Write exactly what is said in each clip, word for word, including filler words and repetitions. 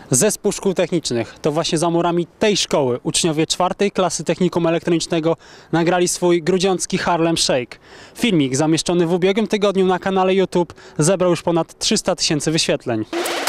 Zespół Szkół Technicznych. To właśnie za murami tej szkoły uczniowie czwartej klasy Technikum Elektronicznego nagrali swój grudziącki Harlem Shake. Filmik zamieszczony w ubiegłym tygodniu na kanale YouTube zebrał już ponad trzysta tysięcy wyświetleń.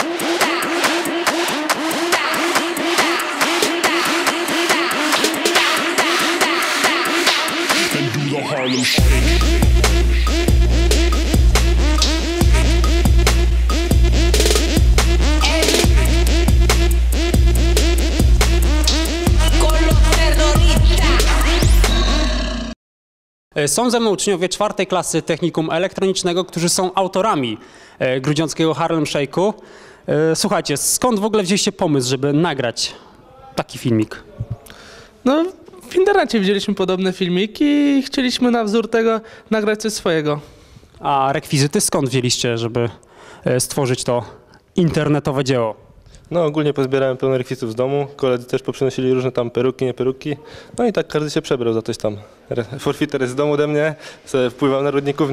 Są ze mną uczniowie czwartej klasy Technikum Elektronicznego, którzy są autorami e, grudziąckiego Harlem Shake'u. E, słuchajcie, skąd w ogóle wzięliście pomysł, żeby nagrać taki filmik? No, w internecie widzieliśmy podobne filmiki i chcieliśmy na wzór tego nagrać coś swojego. A rekwizyty skąd wzięliście, żeby e, stworzyć to internetowe dzieło? No ogólnie pozbierałem pełno rekwizytów z domu, koledzy też poprzynosili różne tam peruki, nie peruki, no i tak każdy się przebrał za coś tam. Forfiter jest z domu ode mnie, sobie wpływał na rodników.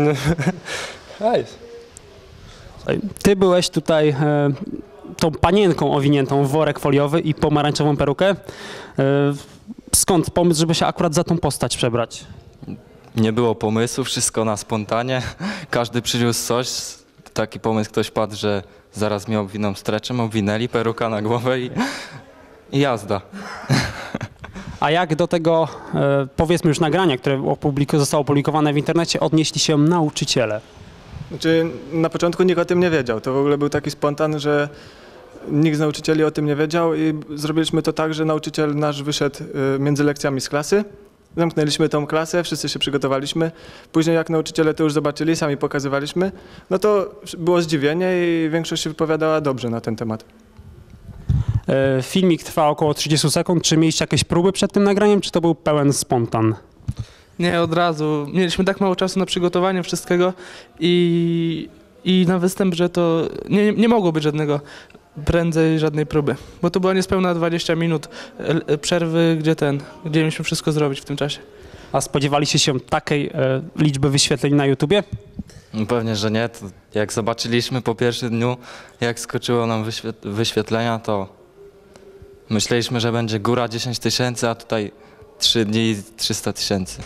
A jest. Ty byłeś tutaj e, tą panienką owiniętą w worek foliowy i pomarańczową perukę. E, skąd pomysł, żeby się akurat za tą postać przebrać? Nie było pomysłu, wszystko na spontanie. Każdy przyniósł coś. Taki pomysł ktoś padł, że zaraz mnie obwiną streczem, obwinęli, peruka na głowę i, i jazda. A jak do tego, e, powiedzmy już nagrania, które opubliku- zostało opublikowane w internecie, odnieśli się nauczyciele? Znaczy, na początku nikt o tym nie wiedział. To w ogóle był taki spontan, że nikt z nauczycieli o tym nie wiedział i zrobiliśmy to tak, że nauczyciel nasz wyszedł y, między lekcjami z klasy. Zamknęliśmy tą klasę, wszyscy się przygotowaliśmy. Później jak nauczyciele to już zobaczyli, sami pokazywaliśmy, no to było zdziwienie i większość się wypowiadała dobrze na ten temat. E, filmik trwa około trzydzieści sekund. Czy mieliście jakieś próby przed tym nagraniem, czy to był pełen spontan? Nie, od razu. Mieliśmy tak mało czasu na przygotowanie wszystkiego i, i na występ, że to nie, nie mogło być żadnego prędzej żadnej próby, bo to była niespełna dwadzieścia minut przerwy, gdzie ten, gdzie mieliśmy wszystko zrobić w tym czasie. A spodziewaliście się takiej e, liczby wyświetleń na YouTubie? No pewnie, że nie. To jak zobaczyliśmy po pierwszym dniu, jak skoczyło nam wyświet- wyświetlenia, to myśleliśmy, że będzie góra dziesięć tysięcy, a tutaj trzy dni trzysta tysięcy.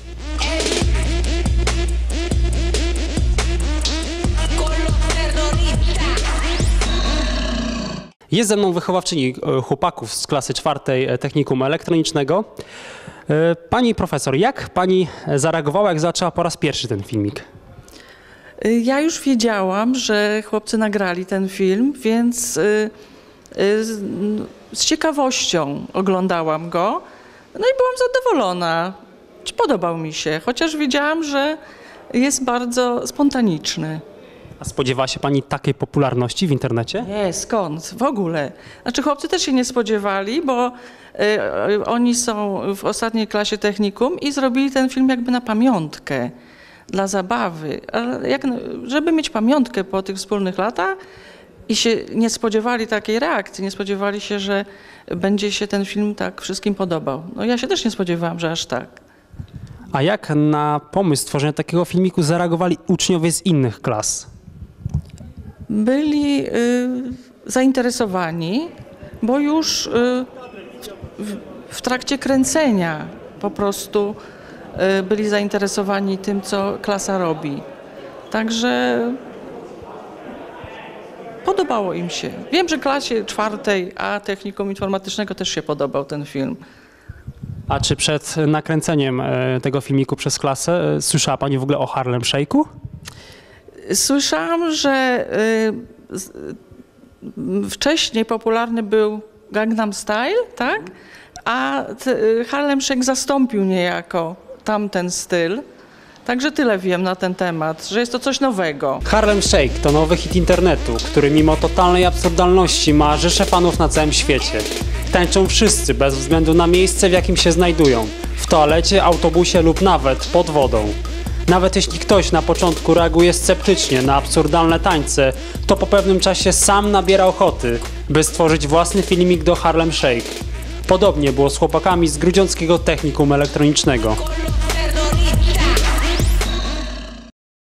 Jest ze mną wychowawczyni e, chłopaków z klasy czwartej e, Technikum Elektronicznego. E, Pani profesor, jak pani zareagowała, jak zaczęła po raz pierwszy ten filmik? Ja już wiedziałam, że chłopcy nagrali ten film, więc y, y, z, z ciekawością oglądałam go. No i byłam zadowolona. Podobał mi się, chociaż wiedziałam, że jest bardzo spontaniczny. A spodziewała się pani takiej popularności w internecie? Nie, skąd? W ogóle. Znaczy chłopcy też się nie spodziewali, bo y, y, oni są w ostatniej klasie technikum i zrobili ten film jakby na pamiątkę, dla zabawy. Ale jak, żeby mieć pamiątkę po tych wspólnych latach i się nie spodziewali takiej reakcji, nie spodziewali się, że będzie się ten film tak wszystkim podobał. No ja się też nie spodziewałam, że aż tak. A jak na pomysł stworzenia takiego filmiku zareagowali uczniowie z innych klas? Byli y, zainteresowani, bo już y, w, w trakcie kręcenia po prostu y, byli zainteresowani tym, co klasa robi. Także podobało im się. Wiem, że klasie czwartej A Technikum Informatycznego też się podobał ten film. A czy przed nakręceniem e, tego filmiku przez klasę e, słyszała pani w ogóle o Harlem Shake'u? Słyszałam, że y, z, y, wcześniej popularny był Gangnam Style, tak? A t, y, Harlem Shake zastąpił niejako tamten styl. Także tyle wiem na ten temat, że jest to coś nowego. Harlem Shake to nowy hit internetu, który mimo totalnej absurdalności ma rzesze fanów na całym świecie. Tańczą wszyscy, bez względu na miejsce, w jakim się znajdują. W toalecie, autobusie lub nawet pod wodą. Nawet jeśli ktoś na początku reaguje sceptycznie na absurdalne tańce, to po pewnym czasie sam nabiera ochoty, by stworzyć własny filmik do Harlem Shake. Podobnie było z chłopakami z grudziąckiego Technikum Elektronicznego.